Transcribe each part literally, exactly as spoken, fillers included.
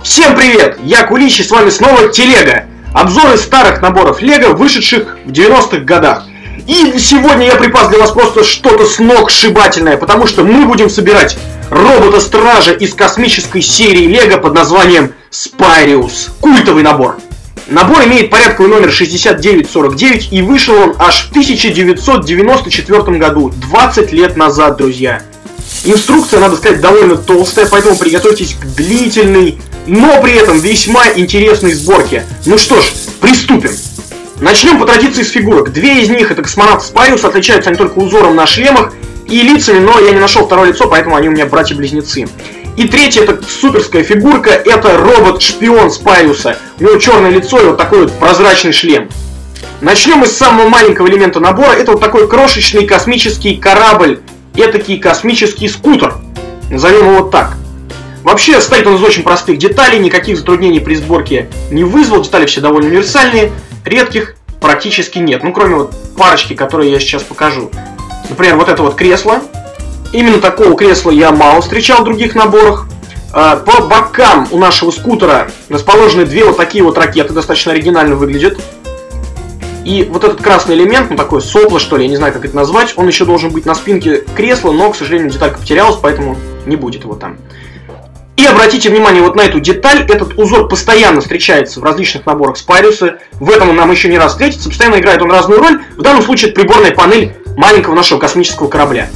Всем привет! Я Кулич, и с вами снова Телега. Обзоры старых наборов Лего, вышедших в девяностых годах. И сегодня я припас для вас просто что-то сногсшибательное, потому что мы будем собирать робота-стража из космической серии Лего под названием Спайриус. Культовый набор. Набор имеет порядковый номер шестьдесят девять сорок девять, и вышел он аж в тысяча девятьсот девяносто четвёртом году, двадцать лет назад, друзья. Инструкция, надо сказать, довольно толстая, поэтому приготовьтесь к длительной, но при этом весьма интересной сборке. Ну что ж, приступим. Начнем по традиции с фигурок. Две из них, это космонавт Спайриус, отличаются они только узором на шлемах и лицами, но я не нашел второе лицо, поэтому они у меня братья-близнецы. И третья, это суперская фигурка, это робот-шпион Спайриуса. У него черное лицо и вот такой вот прозрачный шлем. Начнем из самого маленького элемента набора. Это вот такой крошечный космический корабль, этакий космический скутер. Назовем его так. Вообще, состоит он из очень простых деталей, никаких затруднений при сборке не вызвал. Детали все довольно универсальные, редких практически нет. Ну, кроме вот парочки, которые я сейчас покажу. Например, вот это вот кресло. Именно такого кресла я мало встречал в других наборах. По бокам у нашего скутера расположены две вот такие вот ракеты, достаточно оригинально выглядят. И вот этот красный элемент, ну такое сопло, что ли, я не знаю, как это назвать, он еще должен быть на спинке кресла, но, к сожалению, деталька потерялась, поэтому не будет его там. И обратите внимание вот на эту деталь, этот узор постоянно встречается в различных наборах Спайриуса, в этом он нам еще не раз встретится, постоянно играет он разную роль, в данном случае это приборная панель маленького нашего космического корабля.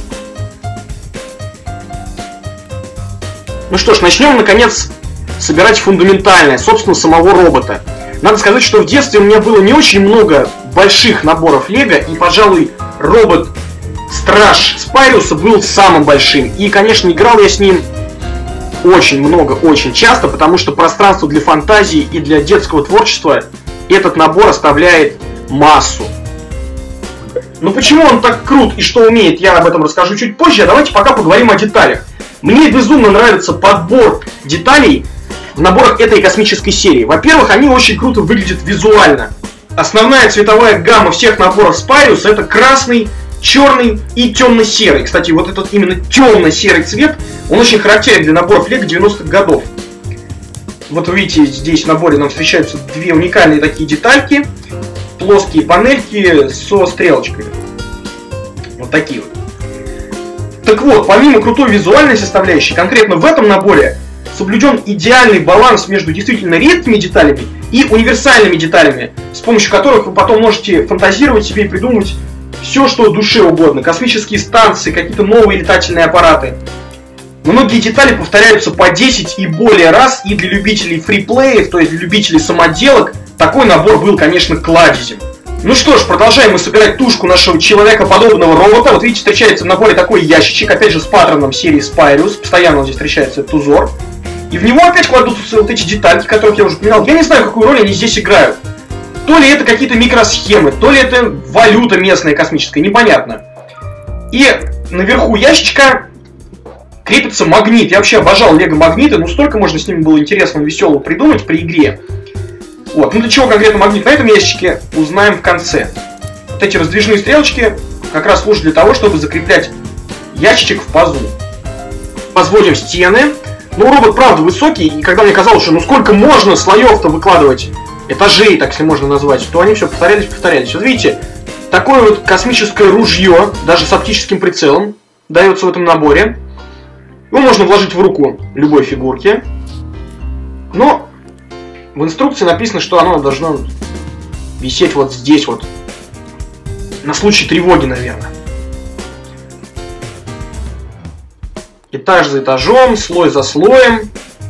Ну что ж, начнем, наконец, собирать фундаментальное, собственно, самого робота. Надо сказать, что в детстве у меня было не очень много больших наборов Лего, и, пожалуй, робот-страж Спайриуса был самым большим. И, конечно, играл я с ним очень много, очень часто, потому что пространство для фантазии и для детского творчества этот набор оставляет массу. Но почему он так крут и что умеет, я об этом расскажу чуть позже, а давайте пока поговорим о деталях. Мне безумно нравится подбор деталей в наборах этой космической серии. Во-первых, они очень круто выглядят визуально. Основная цветовая гамма всех наборов Спайриуса — это красный, черный и темно-серый. Кстати, вот этот именно темно-серый цвет, он очень характерен для наборов Лего девяностых годов. Вот вы видите, здесь в наборе нам встречаются две уникальные такие детальки. Плоские панельки со стрелочками. Вот такие вот. Так вот, помимо крутой визуальной составляющей, конкретно в этом наборе соблюден идеальный баланс между действительно редкими деталями и универсальными деталями, с помощью которых вы потом можете фантазировать себе и придумать все, что душе угодно. Космические станции, какие-то новые летательные аппараты. Многие детали повторяются по десять и более раз, и для любителей фриплеев, то есть для любителей самоделок, такой набор был, конечно, кладезем. Ну что ж, продолжаем мы собирать тушку нашего человекоподобного робота. Вот видите, встречается в наборе такой ящичек, опять же с паттерном серии Спайриус. Постоянно здесь встречается этот узор. И в него опять кладутся вот эти детальки, которых я уже упоминал. Я не знаю, какую роль они здесь играют. То ли это какие-то микросхемы, то ли это валюта местная космическая, непонятно. И наверху ящичка крепится магнит. Я вообще обожал лего-магниты, но столько можно с ними было интересного, веселого придумать при игре. Вот. Ну для чего конкретно магнит на этом ящичке, узнаем в конце. Вот эти раздвижные стрелочки как раз служат для того, чтобы закреплять ящичек в пазу. Возводим стены. Ну, робот, правда, высокий, и когда мне казалось, что ну сколько можно слоев-то выкладывать, этажей, так если можно назвать, то они все повторялись, повторялись. Вот видите, такое вот космическое ружье, даже с оптическим прицелом, дается в этом наборе. Его можно вложить в руку любой фигурки. Но в инструкции написано, что оно должно висеть вот здесь вот. На случай тревоги, наверное. Этаж за этажом, слой за слоем.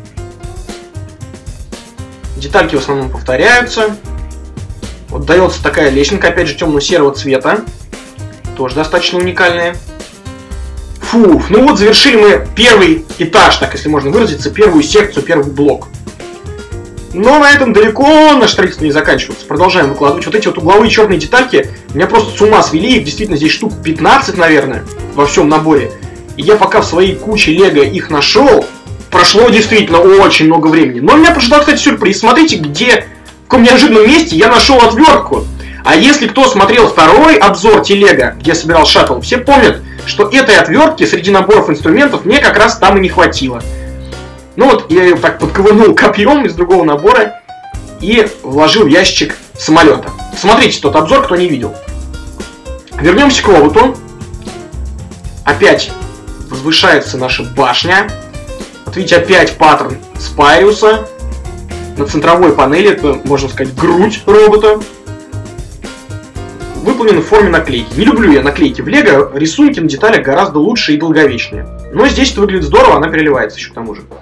Детальки в основном повторяются. Вот дается такая лесенка, опять же, темно-серого цвета. Тоже достаточно уникальная. Фух, ну вот завершили мы первый этаж, так если можно выразиться, первую секцию, первый блок. Но на этом далеко наше строительство не заканчивается. Продолжаем выкладывать. Вот эти вот угловые черные детальки меня просто с ума свели. Их действительно здесь штук пятнадцать, наверное, во всем наборе. И я пока в своей куче Лего их нашел, прошло действительно очень много времени. Но меня поджидал, кстати, сюрприз. Смотрите, где, в каком неожиданном месте я нашел отвертку. А если кто смотрел второй обзор Телега, где я собирал шаттл, все помнят, что этой отвертки среди наборов инструментов мне как раз там и не хватило. Ну вот, я ее так подковырнул копьем из другого набора и вложил в ящик самолета. Смотрите тот обзор, кто не видел. Вернемся к роботу. Опять возвышается наша башня. Вот видите, опять паттерн Спайриуса. На центровой панели, это, можно сказать, грудь робота. Выполнены в форме наклейки. Не люблю я наклейки в Лего, рисунки на деталях гораздо лучше и долговечнее. Но здесь это выглядит здорово, она переливается еще к тому же.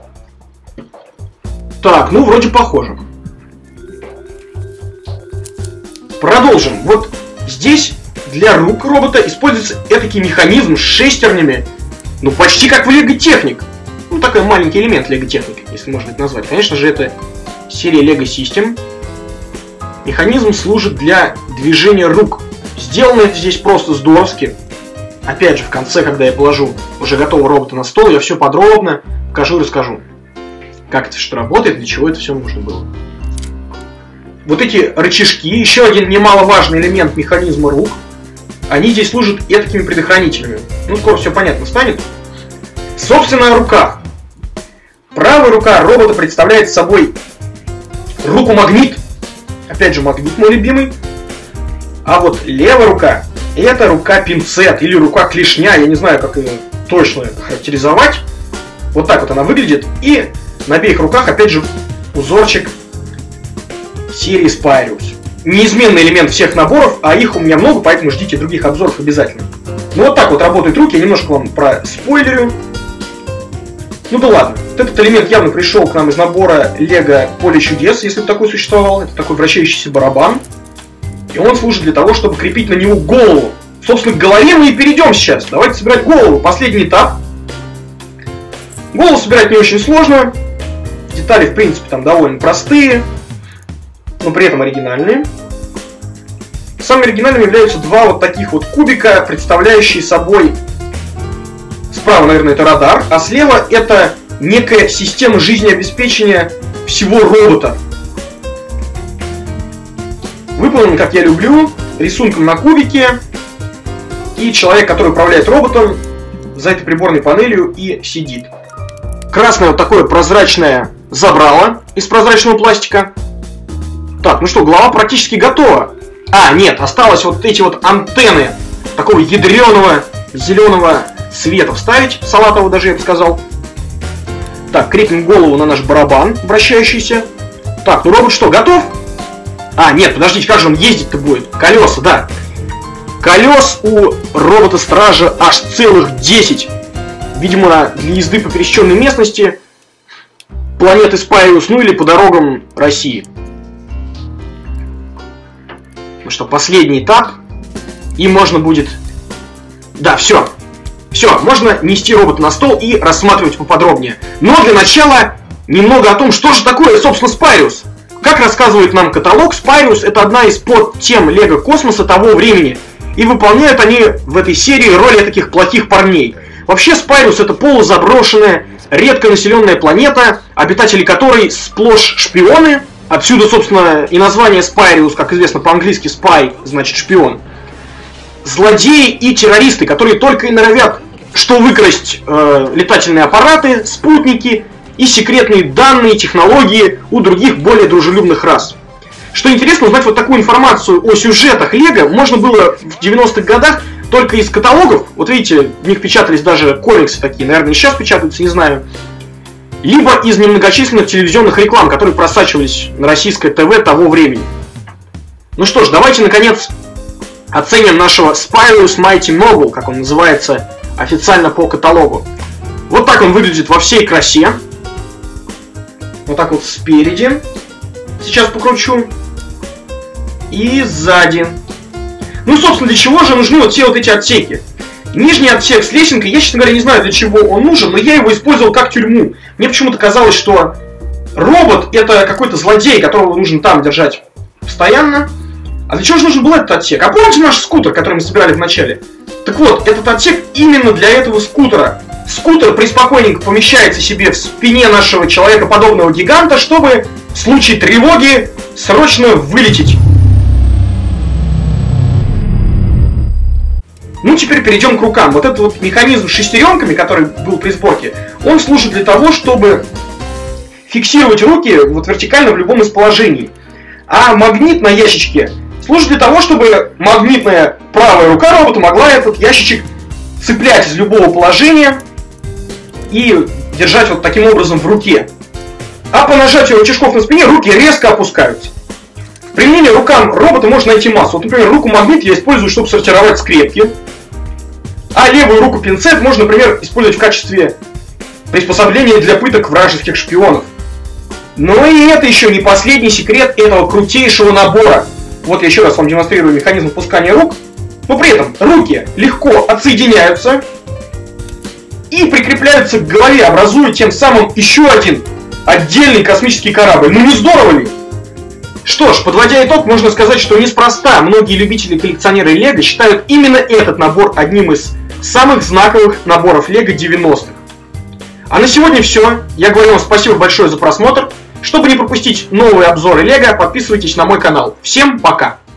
Так, ну вроде похоже. Продолжим. Вот здесь для рук робота используется этакий механизм с шестернями. Ну почти как в Лего Техник. Ну такой маленький элемент Лего Техник, если можно это назвать. Конечно же это серия Lego System. Механизм служит для движения рук. Сделано это здесь просто здоровски. Опять же, в конце, когда я положу уже готового робота на стол, я все подробно покажу и расскажу, как это что работает, для чего это все нужно было. Вот эти рычажки, еще один немаловажный элемент механизма рук, они здесь служат этакими предохранителями. Ну, скоро все понятно станет. Собственно, о руках. Правая рука робота представляет собой руку-магнит. Опять же, магнит мой любимый. А вот левая рука — это рука-пинцет или рука-клешня. Я не знаю, как ее точно характеризовать. Вот так вот она выглядит. И на обеих руках, опять же, узорчик серии Spyrius. Неизменный элемент всех наборов, а их у меня много, поэтому ждите других обзоров обязательно. Ну вот так вот работают руки. Я немножко вам про спойлерю. Ну да ладно. Вот этот элемент явно пришел к нам из набора Лего Поле чудес, если бы такой существовал. Это такой вращающийся барабан. И он служит для того, чтобы крепить на него голову. Собственно, к голове мы и перейдем сейчас. Давайте собирать голову. Последний этап. Голову собирать не очень сложно. Детали, в принципе, там довольно простые, но при этом оригинальные. Самыми оригинальными являются два вот таких вот кубика, представляющие собой... Справа, наверное, это радар, а слева это некая система жизнеобеспечения всего робота. Выполнен, как я люблю, рисунком на кубике. И человек, который управляет роботом, за этой приборной панелью и сидит. Красное вот такое прозрачное забрало из прозрачного пластика. Так, ну что, голова практически готова. А, нет, осталось вот эти вот антенны такого ядреного зеленого цвета вставить, салатового даже я бы сказал. Так, крепим голову на наш барабан вращающийся. Так, ну робот что, готов? А, нет, подождите, как же он ездить-то будет? Колеса, да. Колес у робота-стража аж целых десять. Видимо, для езды по пересеченной местности планеты Spyrius, ну или по дорогам России. Ну что, последний этап. И можно будет... Да, все. Все, можно нести робота на стол и рассматривать поподробнее. Но для начала немного о том, что же такое, собственно, Spyrius. Как рассказывает нам каталог, Spyrius — это одна из подтем Лего Космоса того времени. И выполняют они в этой серии роли таких плохих парней. Вообще Spyrius — это полузаброшенная, редко населенная планета, обитатели которой сплошь шпионы. Отсюда, собственно, и название Spyrius, как известно по-английски spy, значит шпион. Злодеи и террористы, которые только и норовят, что выкрасть э, летательные аппараты, спутники и секретные данные, технологии у других более дружелюбных рас. Что интересно, узнать вот такую информацию о сюжетах Лего можно было в девяностых годах только из каталогов. Вот видите, в них печатались даже комиксы такие, наверное, и сейчас печатаются, не знаю. Либо из немногочисленных телевизионных реклам, которые просачивались на российское ТВ того времени. Ну что ж, давайте, наконец, оценим нашего Spyrius Mighty Mogul, как он называется официально по каталогу. Вот так он выглядит во всей красе. Вот так вот спереди. Сейчас покручу. И сзади. Ну, собственно, для чего же нужны вот все вот эти отсеки? Нижний отсек с лесенкой, я, честно говоря, не знаю, для чего он нужен, но я его использовал как тюрьму. Мне почему-то казалось, что робот — это какой-то злодей, которого нужно там держать постоянно. А для чего же нужен был этот отсек? А помните наш скутер, который мы собирали в начале? Так вот, этот отсек именно для этого скутера. Скутер преспокойненько помещается себе в спине нашего человекоподобного гиганта, чтобы в случае тревоги срочно вылететь. Ну, теперь перейдем к рукам. Вот этот вот механизм с шестеренками, который был при сборке, он служит для того, чтобы фиксировать руки вот вертикально в любом из положений. А магнит на ящичке служит для того, чтобы магнитная правая рука робота могла этот ящичек цеплять из любого положения и держать вот таким образом в руке. А по нажатию рычажков на спине руки резко опускаются. Применение рукам робота можно найти массу. Вот, например, руку магнит я использую, чтобы сортировать скрепки. А левую руку пинцет можно, например, использовать в качестве приспособления для пыток вражеских шпионов. Но и это еще не последний секрет этого крутейшего набора. Вот я еще раз вам демонстрирую механизм опускания рук. Но при этом руки легко отсоединяются и прикрепляются к голове, образуя тем самым еще один отдельный космический корабль. Ну не здорово ли? Что ж, подводя итог, можно сказать, что неспроста многие любители-коллекционеры Лего считают именно этот набор одним из самых знаковых наборов Лего девяностых. А на сегодня все. Я говорю вам спасибо большое за просмотр. Чтобы не пропустить новые обзоры Лего, подписывайтесь на мой канал. Всем пока!